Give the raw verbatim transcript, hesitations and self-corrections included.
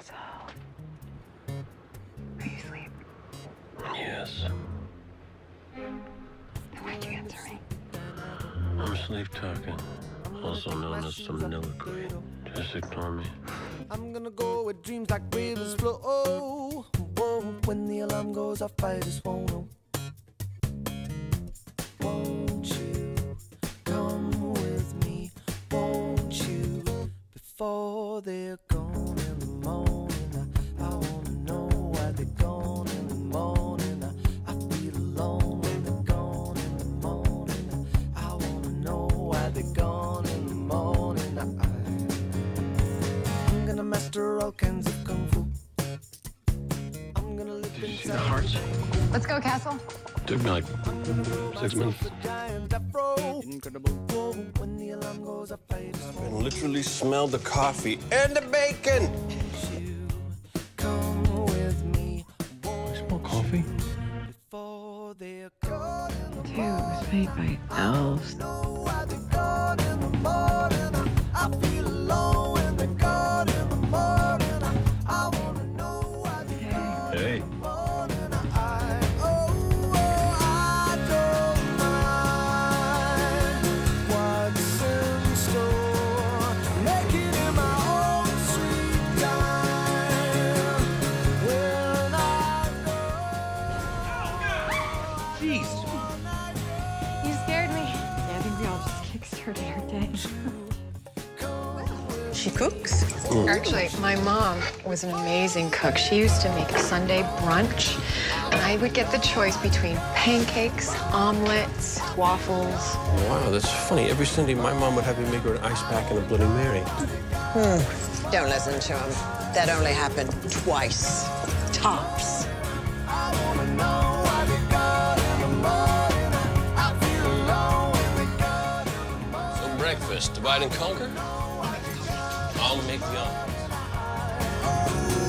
Castle. Are you asleep? Yes. Why'd you answer me? I'm sleep talking, also known as soliloquy. Just ignore me. I'm gonna go with dreams like rivers flow. Oh, whoa, when the alarm goes off, I just won't know. Won't you come with me? Won't you? Before they're gone in the morning, I, I wanna know why they're gone in the morning. I, I feel alone when they're gone in the morning. I, I wanna know why they're gone in the morning. I, I'm gonna master all kinds of kung fu. I'm gonna live Did you see the hearts? Let's go, Castle. Took me like six minutes. I can literally smell the coffee and the bacon. I smell coffee. Dude, it was made by elves. Hey. You scared me. Yeah, I think we all just kickstarted our day. She cooks? Mm. Actually, my mom was an amazing cook. She used to make a Sunday brunch, and I would get the choice between pancakes, omelets, waffles. Wow, that's funny. Every Sunday, my mom would have me make her an ice pack and a Bloody Mary. Hmm. Don't listen to him. That only happened twice. Tops. So breakfast, divide and conquer? I'll make the omelets.